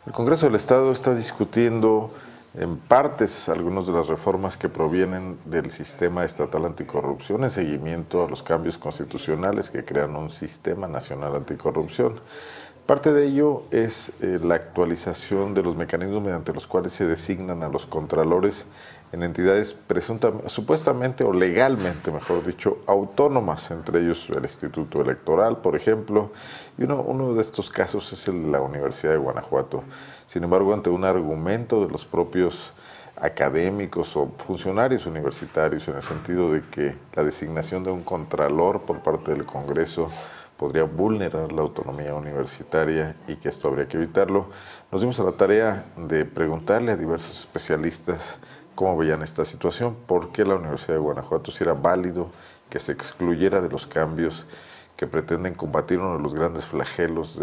El Congreso del Estado está discutiendo en partes algunas de las reformas que provienen del sistema estatal anticorrupción en seguimiento a los cambios constitucionales que crean un sistema nacional anticorrupción. Parte de ello es la actualización de los mecanismos mediante los cuales se designan a los contralores en entidades supuestamente o legalmente, mejor dicho, autónomas, entre ellos el Instituto Electoral, por ejemplo, y uno de estos casos es el de la Universidad de Guanajuato. Sin embargo, ante un argumento de los propios académicos o funcionarios universitarios en el sentido de que la designación de un contralor por parte del Congreso podría vulnerar la autonomía universitaria y que esto habría que evitarlo, nos dimos a la tarea de preguntarle a diversos especialistas cómo veían esta situación, por qué la Universidad de Guanajuato si era válido que se excluyera de los cambios que pretenden combatir uno de los grandes flagelos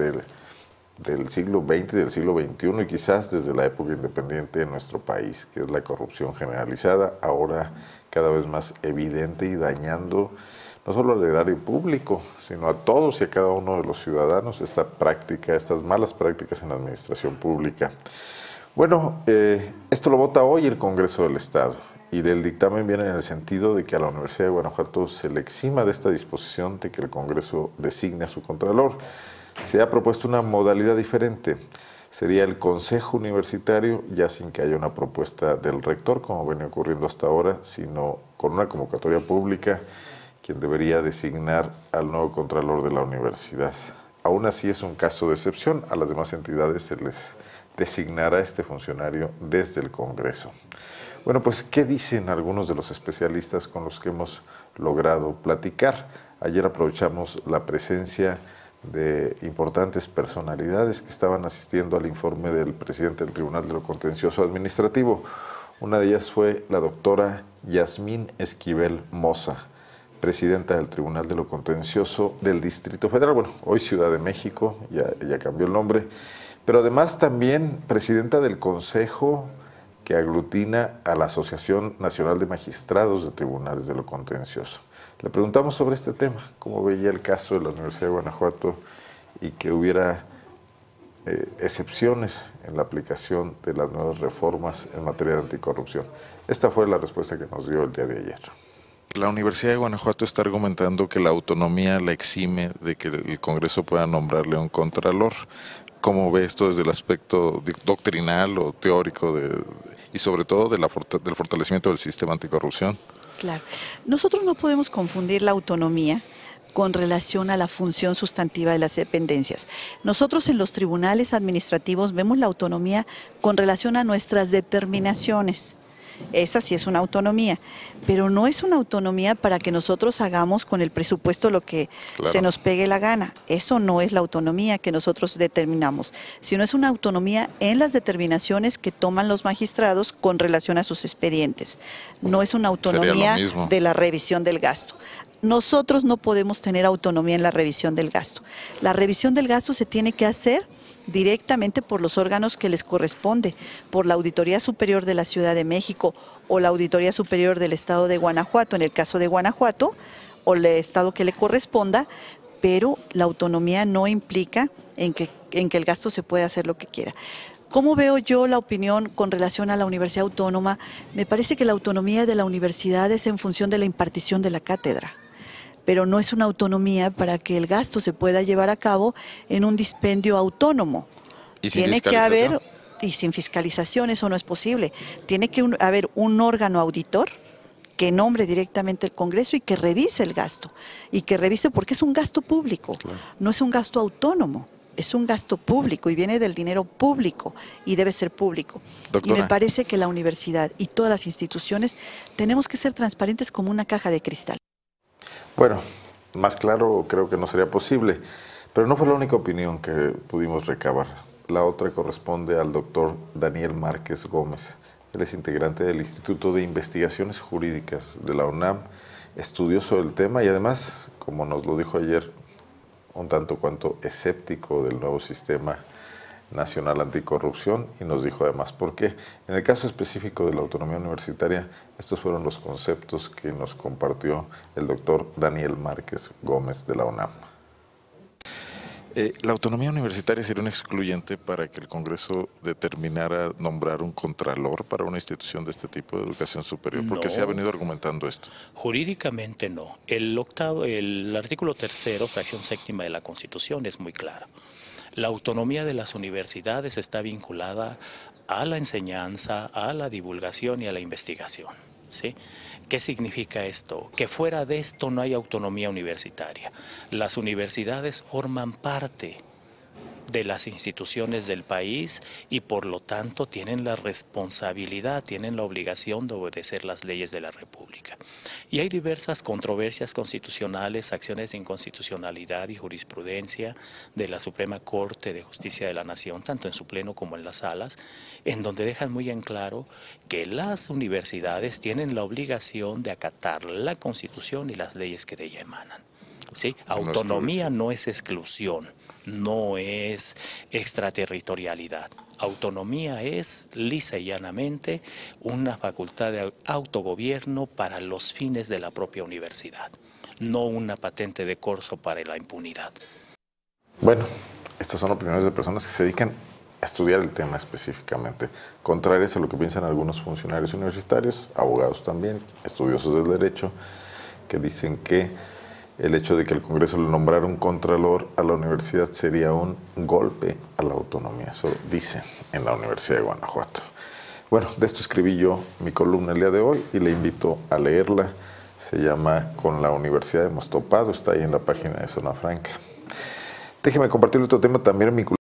del siglo XX y del siglo XXI y quizás desde la época independiente de nuestro país, que es la corrupción generalizada, ahora cada vez más evidente y dañando no solo al erario público, sino a todos y a cada uno de los ciudadanos, estas malas prácticas en la administración pública. Bueno, esto lo vota hoy el Congreso del Estado y el dictamen viene en el sentido de que a la Universidad de Guanajuato se le exima de esta disposición de que el Congreso designe a su contralor. Se ha propuesto una modalidad diferente. Sería el Consejo Universitario, ya sin que haya una propuesta del rector, como venía ocurriendo hasta ahora, sino con una convocatoria pública, quien debería designar al nuevo contralor de la universidad. Aún así es un caso de excepción, a las demás entidades se les designará este funcionario desde el Congreso. Bueno, pues, ¿qué dicen algunos de los especialistas con los que hemos logrado platicar? Ayer aprovechamos la presencia de importantes personalidades que estaban asistiendo al informe del presidente del Tribunal de lo Contencioso Administrativo. Una de ellas fue la doctora Yasmín Esquivel Moza, presidenta del Tribunal de lo Contencioso del Distrito Federal, bueno, hoy Ciudad de México, ya cambió el nombre, pero además también presidenta del Consejo que aglutina a la Asociación Nacional de Magistrados de Tribunales de lo Contencioso. Le preguntamos sobre este tema, cómo veía el caso de la Universidad de Guanajuato y que hubiera excepciones en la aplicación de las nuevas reformas en materia de anticorrupción. Esta fue la respuesta que nos dio el día de ayer. La Universidad de Guanajuato está argumentando que la autonomía la exime de que el Congreso pueda nombrarle un contralor. ¿Cómo ve esto desde el aspecto doctrinal o teórico y sobre todo del fortalecimiento del sistema anticorrupción? Claro. Nosotros no podemos confundir la autonomía con relación a la función sustantiva de las dependencias. Nosotros en los tribunales administrativos vemos la autonomía con relación a nuestras determinaciones. Esa sí es una autonomía, pero no es una autonomía para que nosotros hagamos con el presupuesto lo que se nos pegue la gana. Eso no es la autonomía que nosotros determinamos, sino es una autonomía en las determinaciones que toman los magistrados con relación a sus expedientes. No es una autonomía de la revisión del gasto. Nosotros no podemos tener autonomía en la revisión del gasto. La revisión del gasto se tiene que hacer directamente por los órganos que les corresponde, por la Auditoría Superior de la Ciudad de México o la Auditoría Superior del Estado de Guanajuato, en el caso de Guanajuato, o el Estado que le corresponda, pero la autonomía no implica en que el gasto se puede hacer lo que quiera. ¿Cómo veo yo la opinión con relación a la Universidad Autónoma? Me parece que la autonomía de la universidad es en función de la impartición de la cátedra, pero no es una autonomía para que el gasto se pueda llevar a cabo en un dispendio autónomo. ¿Y sin Tiene que haber, y sin fiscalización eso no es posible, tiene que haber un órgano auditor que nombre directamente el Congreso y que revise el gasto, y que revise porque es un gasto público, no es un gasto autónomo. Es un gasto público y viene del dinero público y debe ser público. Doctora. Y me parece que la universidad y todas las instituciones tenemos que ser transparentes como una caja de cristal. Bueno, más claro creo que no sería posible, pero no fue la única opinión que pudimos recabar. La otra corresponde al doctor Daniel Márquez Gómez. Él es integrante del Instituto de Investigaciones Jurídicas de la UNAM, estudioso del tema y además, como nos lo dijo ayer, un tanto cuanto escéptico del nuevo sistema nacional anticorrupción y nos dijo además por qué. En el caso específico de la autonomía universitaria, estos fueron los conceptos que nos compartió el doctor Daniel Márquez Gómez de la UNAM. ¿La autonomía universitaria sería un excluyente para que el Congreso determinara nombrar un contralor para una institución de este tipo de educación superior? Porque se ha venido argumentando esto. Jurídicamente no. El artículo 3º, fracción séptima de la Constitución es muy claro. La autonomía de las universidades está vinculada a la enseñanza, a la divulgación y a la investigación, ¿sí? ¿Qué significa esto? Que fuera de esto no hay autonomía universitaria. Las universidades forman parte de las instituciones del país y por lo tanto tienen la responsabilidad, tienen la obligación de obedecer las leyes de la República. Y hay diversas controversias constitucionales, acciones de inconstitucionalidad y jurisprudencia de la Suprema Corte de Justicia de la Nación, tanto en su pleno como en las salas, en donde dejan muy en claro que las universidades tienen la obligación de acatar la Constitución y las leyes que de ella emanan. ¿Sí? Autonomía no es exclusión. No es extraterritorialidad. Autonomía es, lisa y llanamente, una facultad de autogobierno para los fines de la propia universidad, no una patente de corso para la impunidad. Bueno, estas son opiniones de personas que se dedican a estudiar el tema específicamente, contrarias a lo que piensan algunos funcionarios universitarios, abogados también, estudiosos del derecho, que dicen que el hecho de que el Congreso le nombrara un contralor a la universidad sería un golpe a la autonomía. Eso dicen en la Universidad de Guanajuato. Bueno, de esto escribí yo mi columna el día de hoy y le invito a leerla. Se llama Con la Universidad hemos topado, está ahí en la página de Zona Franca. Déjeme compartir otro tema también vinculado